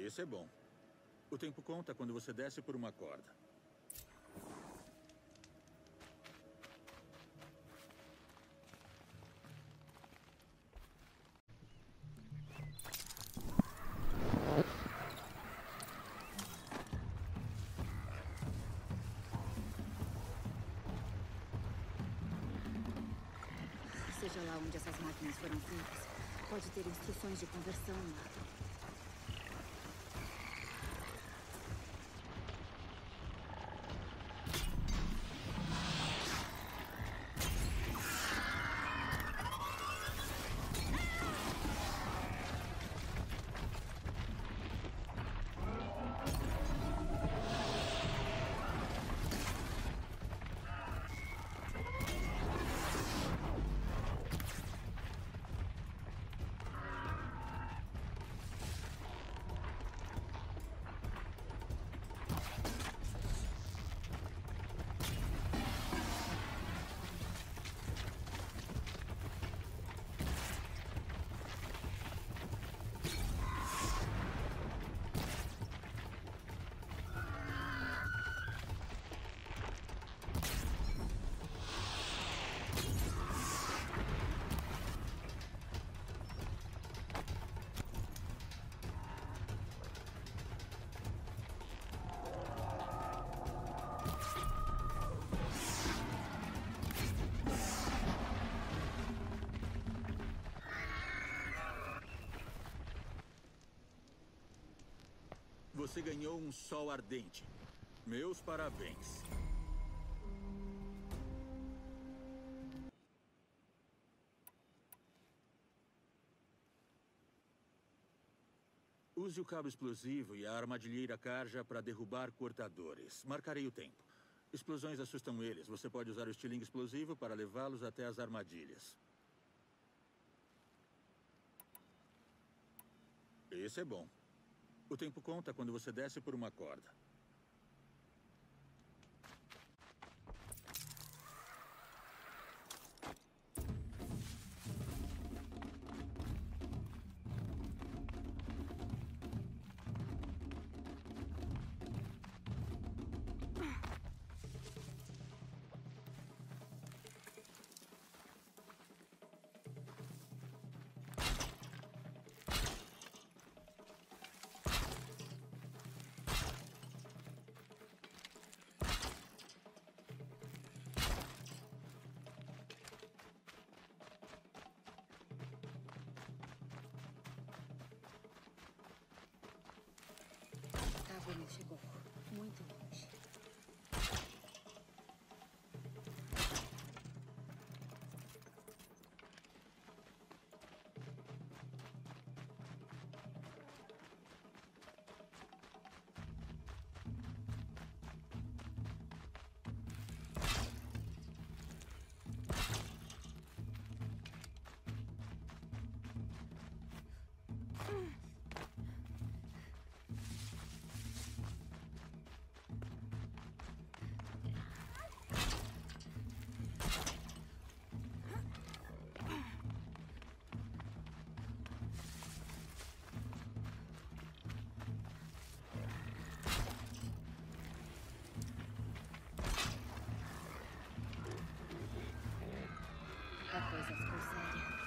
Esse é bom. O tempo conta quando você desce por uma corda. Seja lá onde essas máquinas foram feitas, pode ter instruções de conversão lá. Você ganhou um sol ardente. Meus parabéns. Use o cabo explosivo e a armadilheira Karja para derrubar cortadores. Marcarei o tempo. Explosões assustam eles. Você pode usar o estilingue explosivo para levá-los até as armadilhas. Esse é bom. O tempo conta quando você desce por uma corda. Ele chegou muito longe. A coisa ficou séria.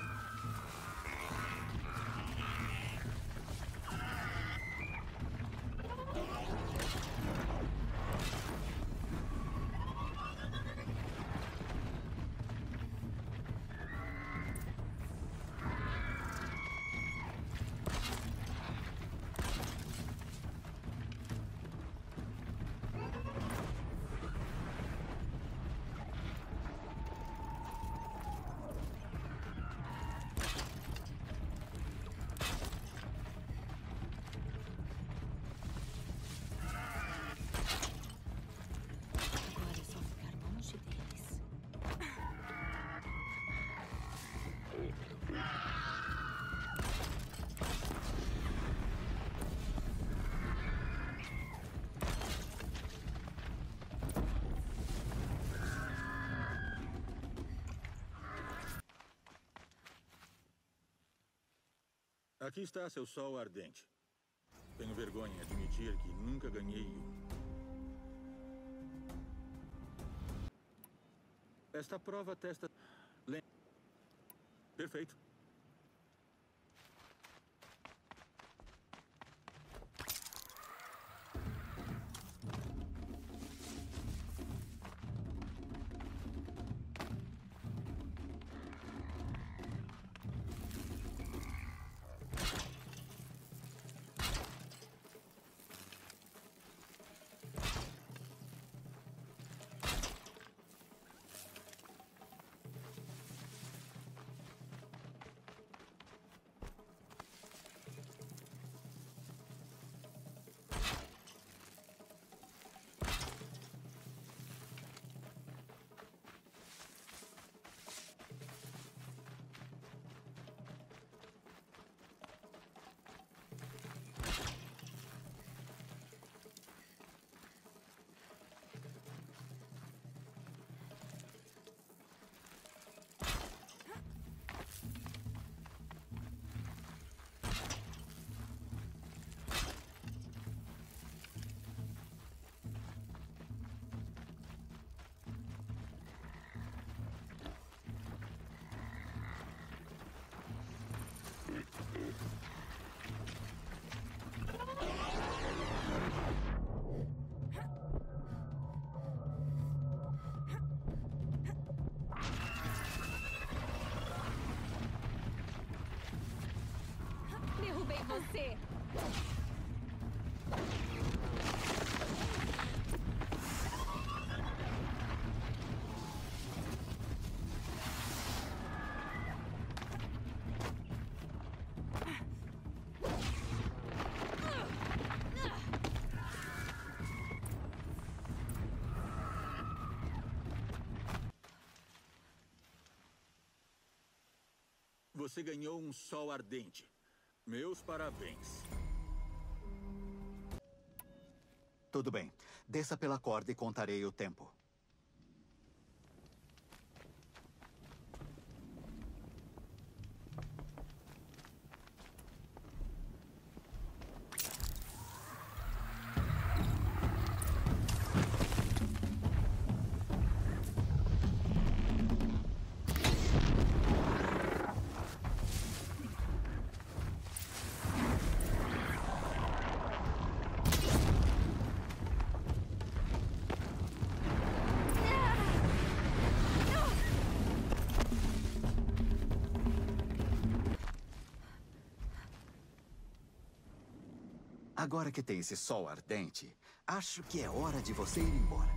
Aqui está seu sol ardente. Tenho vergonha. vergonha admitir que nunca ganhei um. Esta prova testa... Perfeito. Derrubei você! Você ganhou um sol ardente. Meus parabéns. Tudo bem. Desça pela corda e contarei o tempo. Agora que tem esse sol ardente, acho que é hora de você ir embora.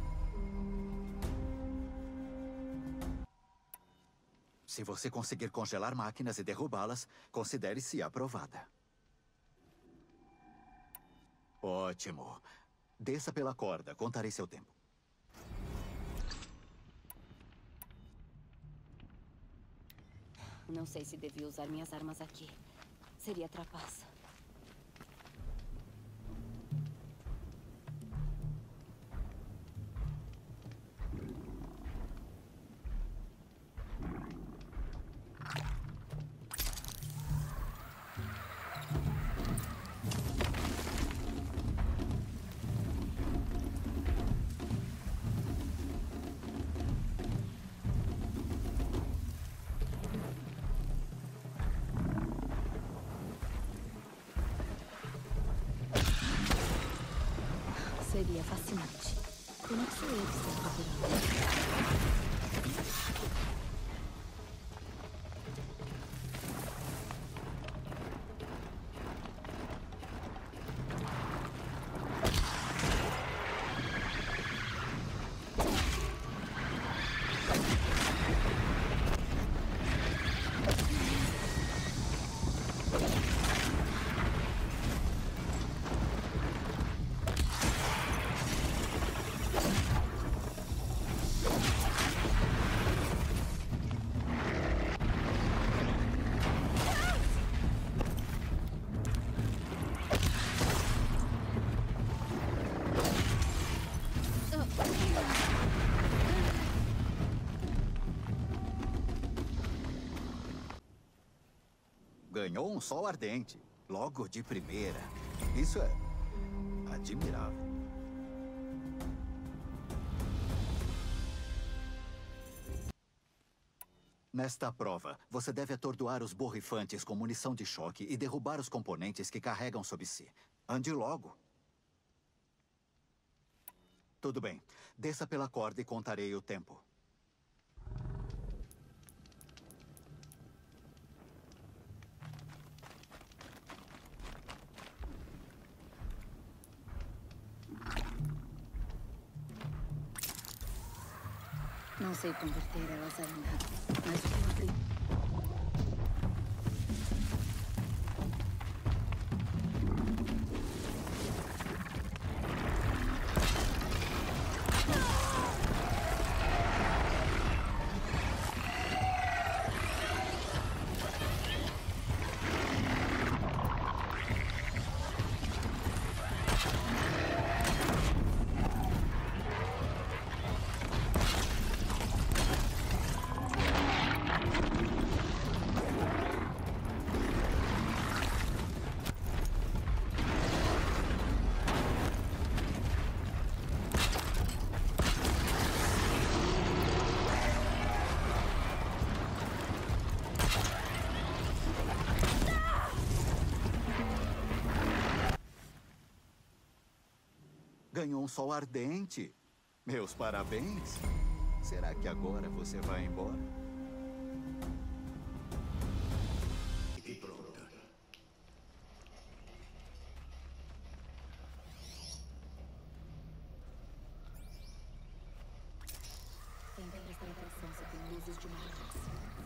Se você conseguir congelar máquinas e derrubá-las, considere-se aprovada. Ótimo. Desça pela corda, contarei seu tempo. Não sei se devia usar minhas armas aqui. Seria trapaça. Seria fascinante. Pena que sou eu que estou procurando. Ganhou um sol ardente, logo de primeira. Isso é Admirável. Nesta prova, você deve atordoar os borrifantes com munição de choque e derrubar os componentes que carregam sob si. Ande logo. Tudo bem. Desça pela corda e contarei o tempo. Não sei converter elas ainda, mas vou abrir. Ganhou um sol ardente. Meus parabéns. Será que agora você vai embora? E pronta. Tenta prestar atenção se tem luzes de máquinas.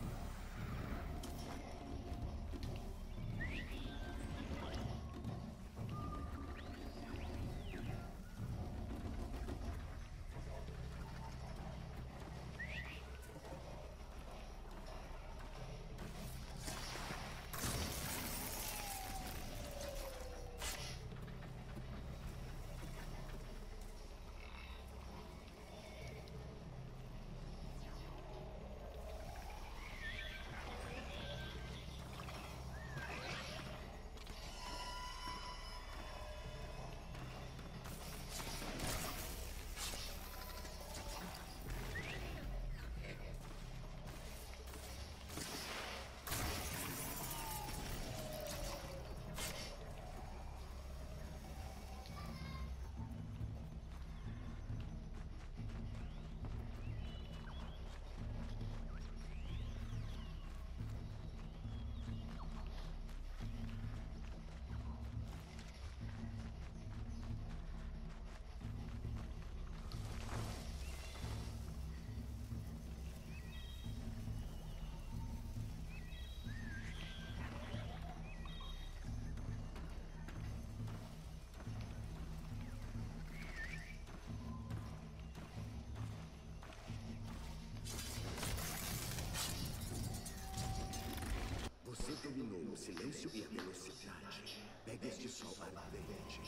Você dominou o silêncio e a velocidade. Pegue este sol ardente.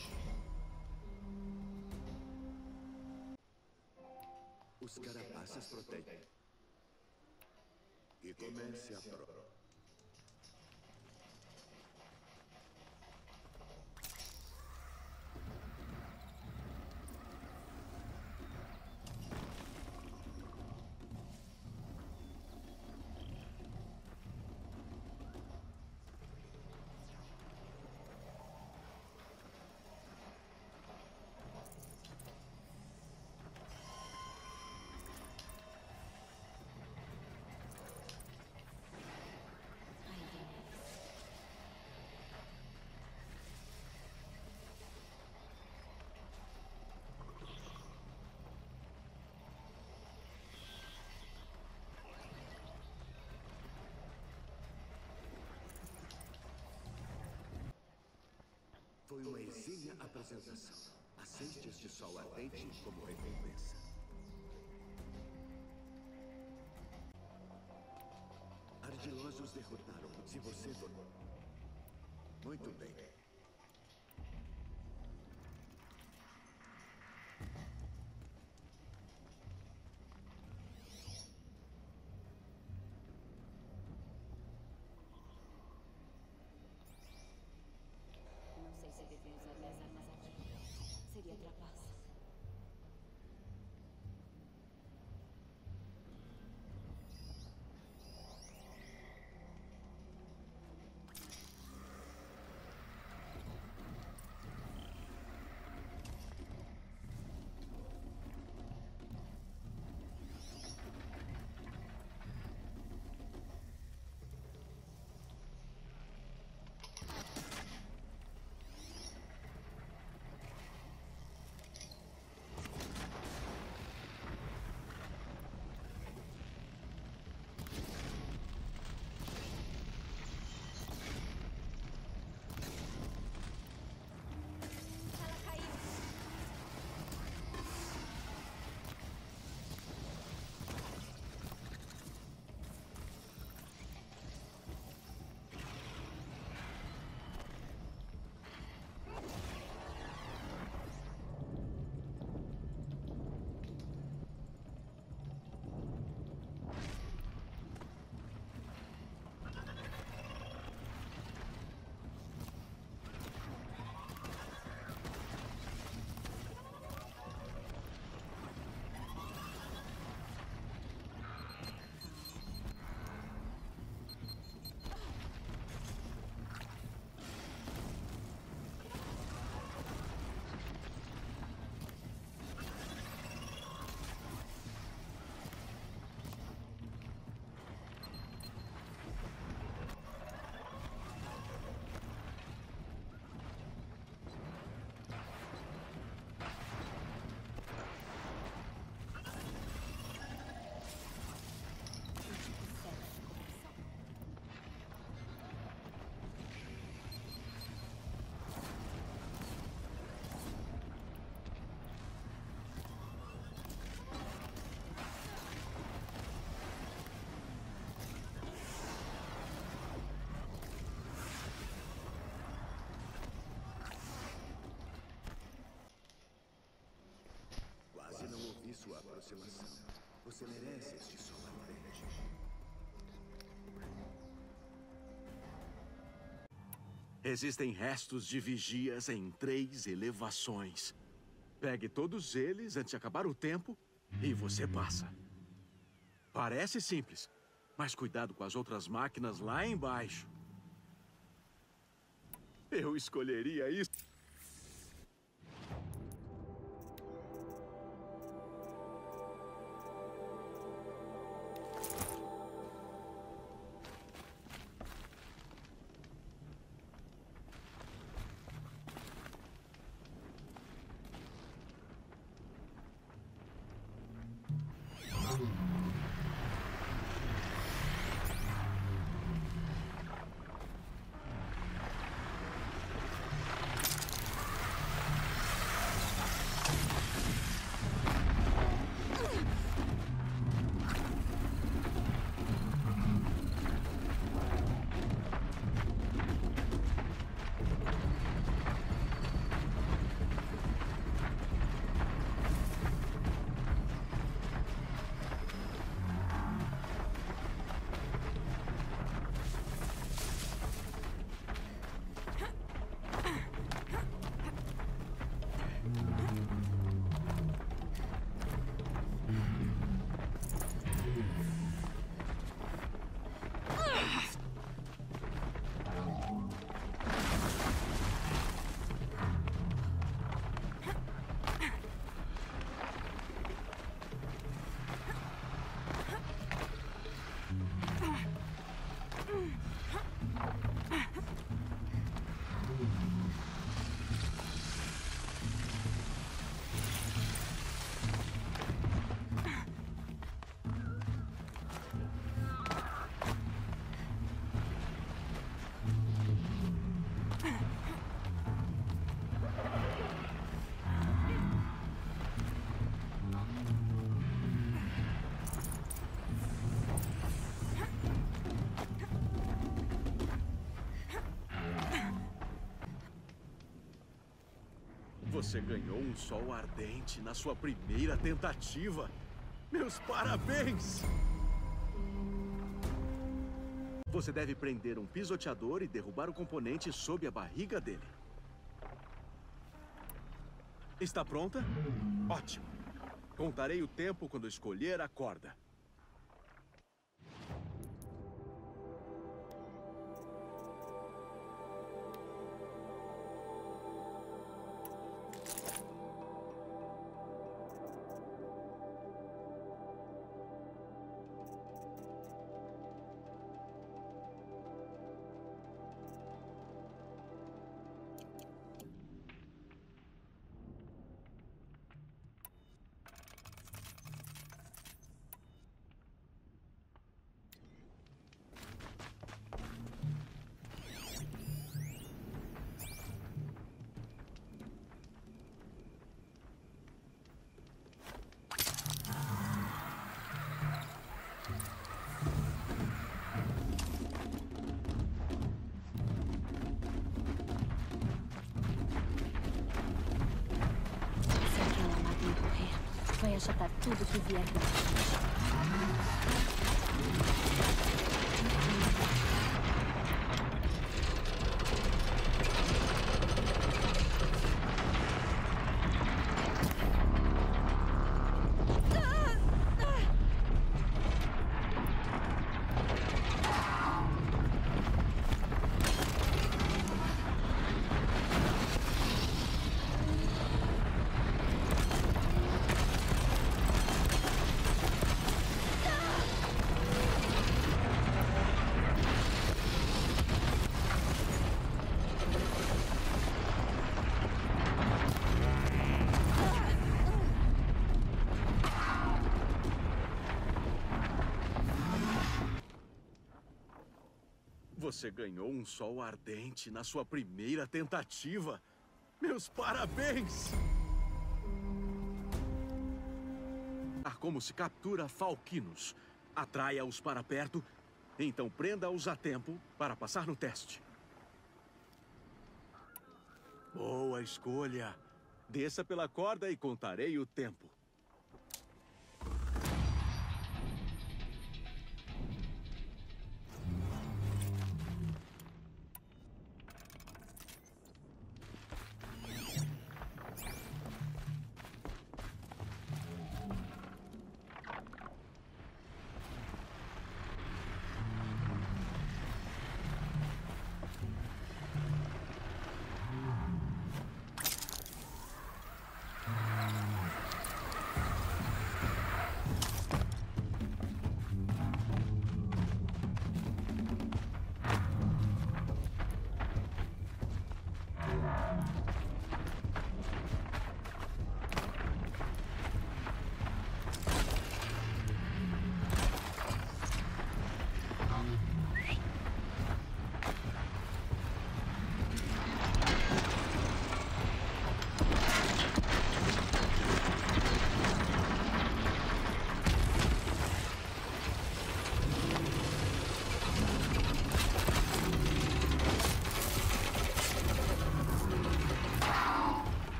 Os carapaças protegem. E comece a prova. Foi uma exímia apresentação. Aceite este sol ardente como recompensa. Ardilosos derrotaram. Se você for... Muito bem. Não sei se devia usar minhas armas aqui. sua aproximação. Você merece este sol ardente. Existem restos de vigias em 3 elevações. Pegue todos eles antes de acabar o tempo e você passa. Parece simples, mas cuidado com as outras máquinas lá embaixo. Eu escolheria isso. Você ganhou um sol ardente na sua primeira tentativa. Meus parabéns! Você deve prender um pisoteador e derrubar o componente sob a barriga dele. Está pronta? Ótimo! Contarei o tempo quando escolher a corda. Vai achatar tudo que vier pela frente. Você ganhou um sol ardente na sua primeira tentativa. Meus parabéns! Como se captura falquinos. Atraia-os para perto, então prenda-os a tempo para passar no teste. Boa escolha. Desça pela corda e contarei o tempo.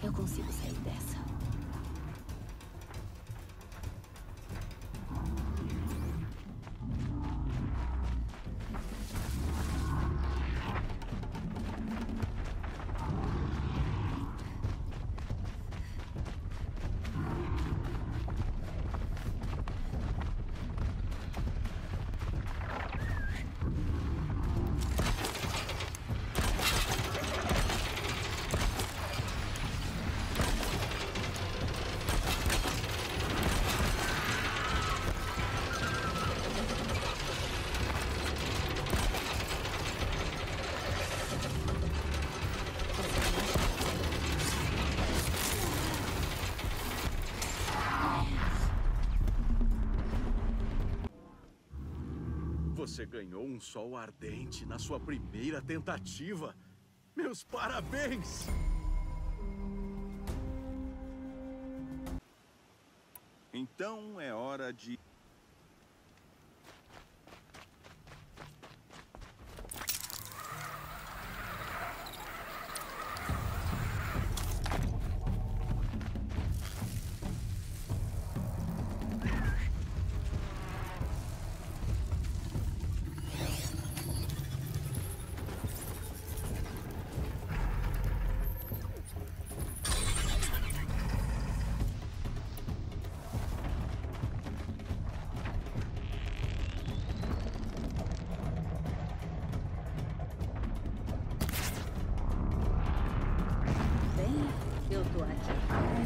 Eu consigo sair dessa. Você ganhou um sol ardente na sua primeira tentativa. Meus parabéns! Então é hora de... Bem, eu tô aqui.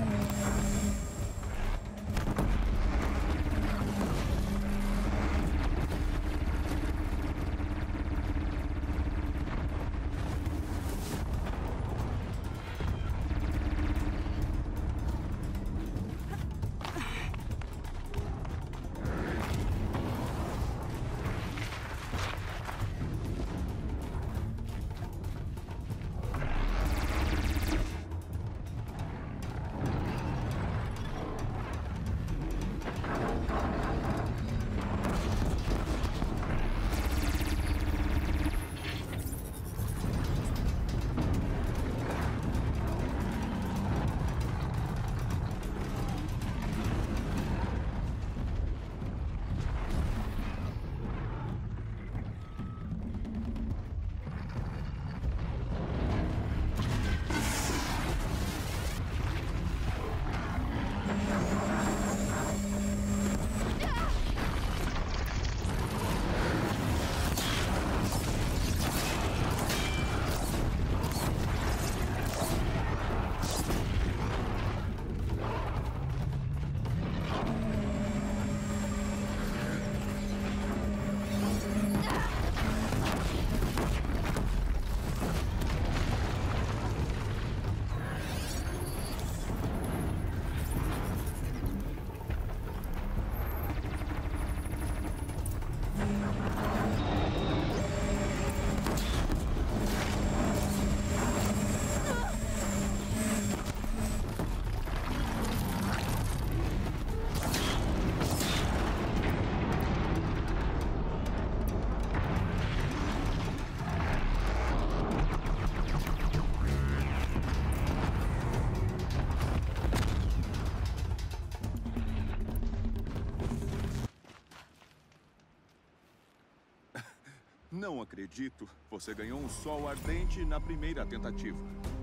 Não acredito. Você ganhou um sol ardente na primeira tentativa.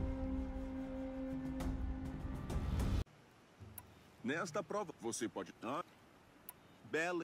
Nesta prova, você pode... Bela...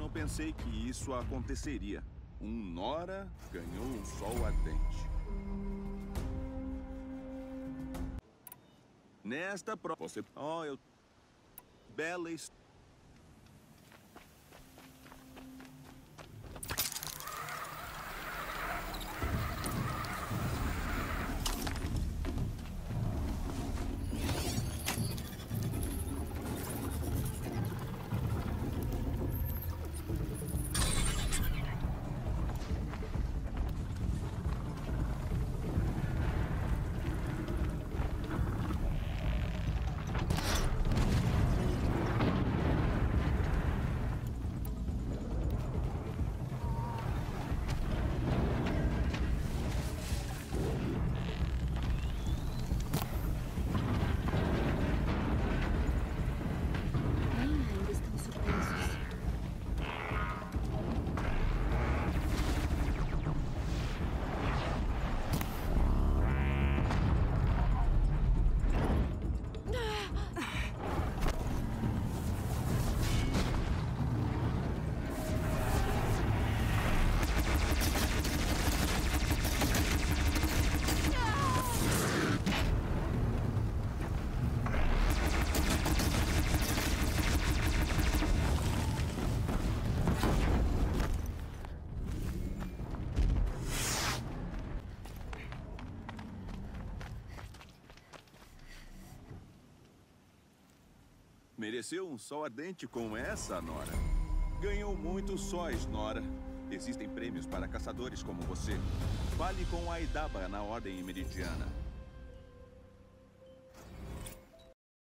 não pensei que isso aconteceria. Um Nora ganhou um sol ardente. Nesta prova, você... Oh, eu... Bela história. Ainda estão surpresos. Mereceu um sol ardente com essa, Nora. Ganhou muitos sóis, Nora. Existem prêmios para caçadores como você. Fale com a Idaba na Ordem Meridiana.